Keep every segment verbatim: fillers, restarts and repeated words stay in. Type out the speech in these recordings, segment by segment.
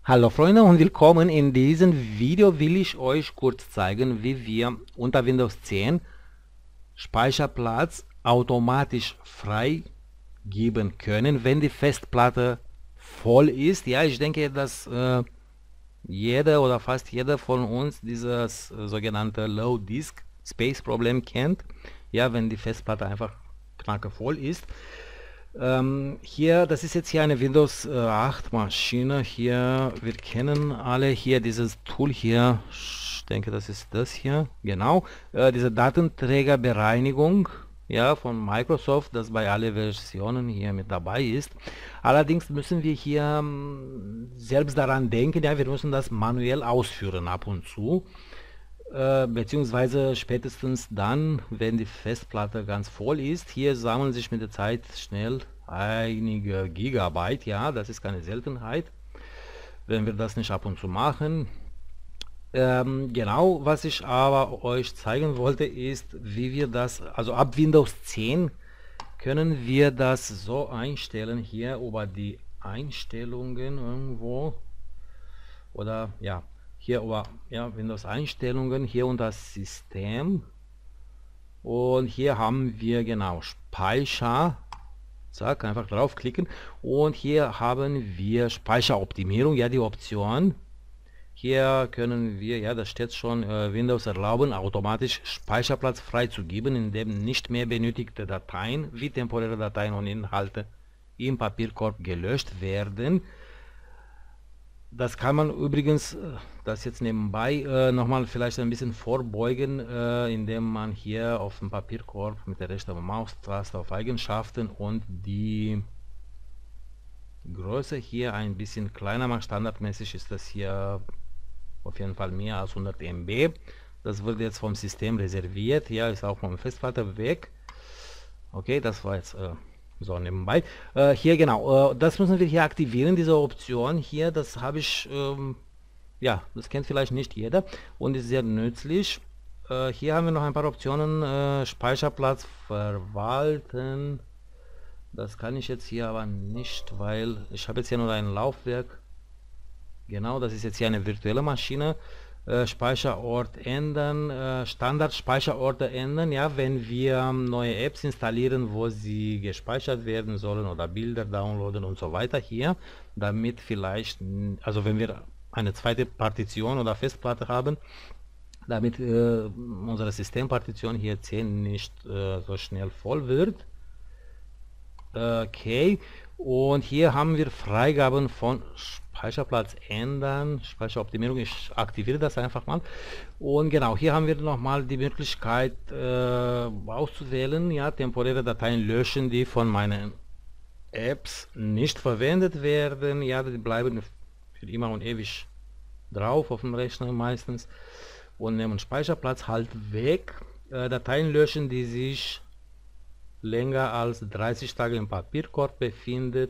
Hallo Freunde und willkommen. In diesem Video will ich euch kurz zeigen, wie wir unter Windows zehn Speicherplatz automatisch freigeben können, wenn die Festplatte voll ist. Ja, ich denke, dass äh, jeder oder fast jeder von uns dieses äh, sogenannte Low Disk Space Problem kennt. Ja, wenn die Festplatte einfach knacke voll ist. Ähm, hier, das ist jetzt hier eine Windows äh, acht Maschine. Hier, wir kennen alle hier dieses Tool hier. Ich denke, das ist das hier. Genau. Äh, diese Datenträgerbereinigung, ja, von Microsoft, das bei allen Versionen hier mit dabei ist. Allerdings müssen wir hier ähm, selbst daran denken, ja, wir müssen das manuell ausführen ab und zu. Äh, beziehungsweise spätestens dann, wenn die Festplatte ganz voll ist. Hier sammeln sich mit der Zeit schnell einige Gigabyte. Ja, das ist keine Seltenheit, wenn wir das nicht ab und zu machen. Ähm, genau, was ich aber euch zeigen wollte, ist, wie wir das, also ab Windows zehn können wir das so einstellen, hier über die Einstellungen irgendwo, oder ja, hier über ja, Windows Einstellungen, hier unter System, und hier haben wir genau Speicher. Zack, einfach draufklicken und hier haben wir Speicheroptimierung, ja, die Option. Hier können wir, ja, das steht schon, äh, Windows erlauben, automatisch Speicherplatz freizugeben, indem nicht mehr benötigte Dateien wie temporäre Dateien und Inhalte im Papierkorb gelöscht werden. Das kann man übrigens, das jetzt nebenbei, äh, nochmal vielleicht ein bisschen vorbeugen, äh, indem man hier auf dem Papierkorb mit der rechten Maustaste auf Eigenschaften und die Größe hier ein bisschen kleiner macht. Standardmäßig ist das hier auf jeden Fall mehr als hundert Megabyte. Das wird jetzt vom System reserviert. Hier ist auch vom Festplatte weg. Okay, das war jetzt äh, so nebenbei. Äh, hier genau, äh, das müssen wir hier aktivieren, diese Option hier. Das habe ich, ähm, ja, das kennt vielleicht nicht jeder und ist sehr nützlich. Äh, hier haben wir noch ein paar Optionen. Äh, Speicherplatz verwalten. Das kann ich jetzt hier aber nicht, weil ich habe jetzt hier nur ein Laufwerk. Genau, das ist jetzt hier eine virtuelle Maschine. Äh, Speicherort ändern, äh, Standard-Speicherorte ändern, ja, wenn wir neue Apps installieren, wo sie gespeichert werden sollen oder Bilder downloaden und so weiter hier, damit vielleicht, also wenn wir eine zweite Partition oder Festplatte haben, damit äh, unsere Systempartition hier zehn nicht äh, so schnell voll wird. Okay, und hier haben wir Freigaben von Speicherplatz ändern, Speicheroptimierung. Ich aktiviere das einfach mal. Und genau, hier haben wir nochmal die Möglichkeit äh, auszuwählen, ja, temporäre Dateien löschen, die von meinen Apps nicht verwendet werden. Ja, die bleiben für immer und ewig drauf auf dem Rechner meistens und nehmen Speicherplatz halt weg. Äh, Dateien löschen, die sich länger als dreißig Tage im Papierkorb befindet.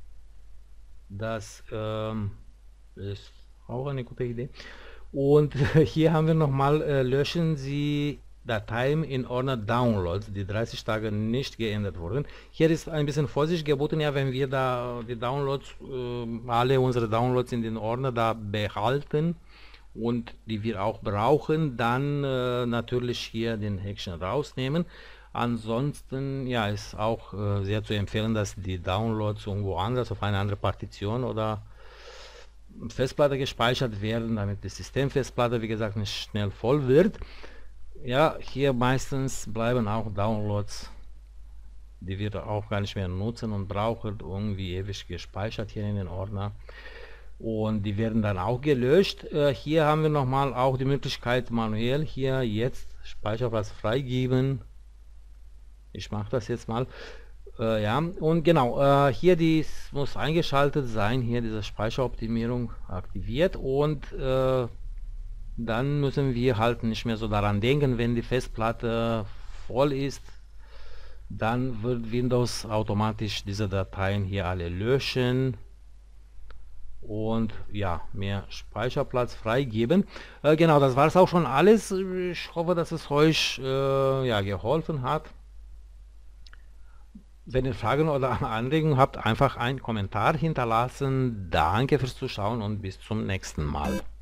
Das ähm, ist auch eine gute Idee. Und hier haben wir nochmal, äh, löschen Sie Dateien in Ordner Downloads, die dreißig Tage nicht geändert wurden. Hier ist ein bisschen Vorsicht geboten, ja, wenn wir da die Downloads, äh, alle unsere Downloads in den Ordner da behalten und die wir auch brauchen, dann äh, natürlich hier den Häkchen rausnehmen. Ansonsten, ja, ist auch äh, sehr zu empfehlen, dass die Downloads irgendwo anders auf eine andere Partition oder Festplatte gespeichert werden, damit die Systemfestplatte, wie gesagt, nicht schnell voll wird. Ja, hier meistens bleiben auch Downloads, die wir auch gar nicht mehr nutzen und brauchen, irgendwie ewig gespeichert hier in den Ordner. Und die werden dann auch gelöscht. Äh, hier haben wir nochmal auch die Möglichkeit, manuell hier jetzt Speicherplatz freigeben. Ich mache das jetzt mal. Äh, ja, und genau, äh, hier dies muss eingeschaltet sein, hier diese Speicheroptimierung aktiviert, und äh, dann müssen wir halt nicht mehr so daran denken, wenn die Festplatte voll ist, dann wird Windows automatisch diese Dateien hier alle löschen und ja, mehr Speicherplatz freigeben. Äh, genau, das war es auch schon alles. Ich hoffe, dass es euch äh, ja, geholfen hat. Wenn ihr Fragen oder Anregungen habt, einfach einen Kommentar hinterlassen. Danke fürs Zuschauen und bis zum nächsten Mal.